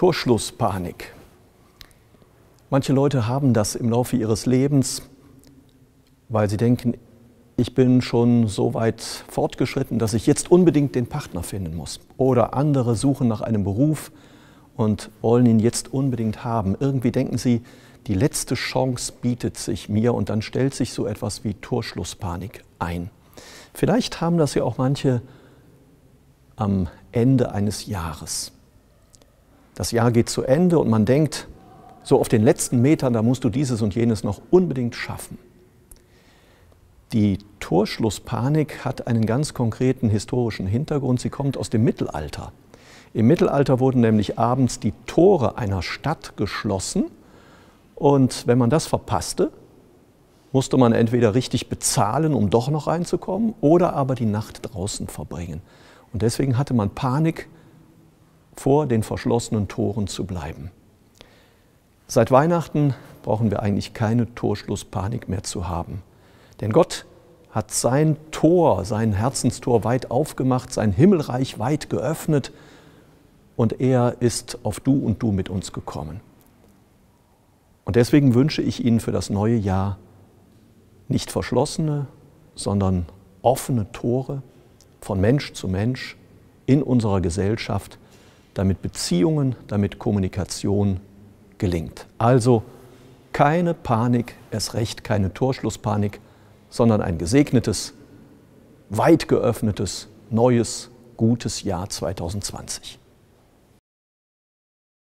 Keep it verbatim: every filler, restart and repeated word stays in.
Torschlusspanik. Manche Leute haben das im Laufe ihres Lebens, weil sie denken, ich bin schon so weit fortgeschritten, dass ich jetzt unbedingt den Partner finden muss. Oder andere suchen nach einem Beruf und wollen ihn jetzt unbedingt haben. Irgendwie denken sie, die letzte Chance bietet sich mir und dann stellt sich so etwas wie Torschlusspanik ein. Vielleicht haben das ja auch manche am Ende eines Jahres. Das Jahr geht zu Ende und man denkt, so auf den letzten Metern, da musst du dieses und jenes noch unbedingt schaffen. Die Torschlusspanik hat einen ganz konkreten historischen Hintergrund. Sie kommt aus dem Mittelalter. Im Mittelalter wurden nämlich abends die Tore einer Stadt geschlossen und wenn man das verpasste, musste man entweder richtig bezahlen, um doch noch reinzukommen, oder aber die Nacht draußen verbringen. Und deswegen hatte man Panik, vor den verschlossenen Toren zu bleiben. Seit Weihnachten brauchen wir eigentlich keine Torschlusspanik mehr zu haben. Denn Gott hat sein Tor, sein Herzenstor weit aufgemacht, sein Himmelreich weit geöffnet und er ist auf Du und Du mit uns gekommen. Und deswegen wünsche ich Ihnen für das neue Jahr nicht verschlossene, sondern offene Tore von Mensch zu Mensch in unserer Gesellschaft, damit Beziehungen, damit Kommunikation gelingt. Also keine Panik, erst recht keine Torschlusspanik, sondern ein gesegnetes, weit geöffnetes, neues, gutes Jahr zweitausendzwanzig.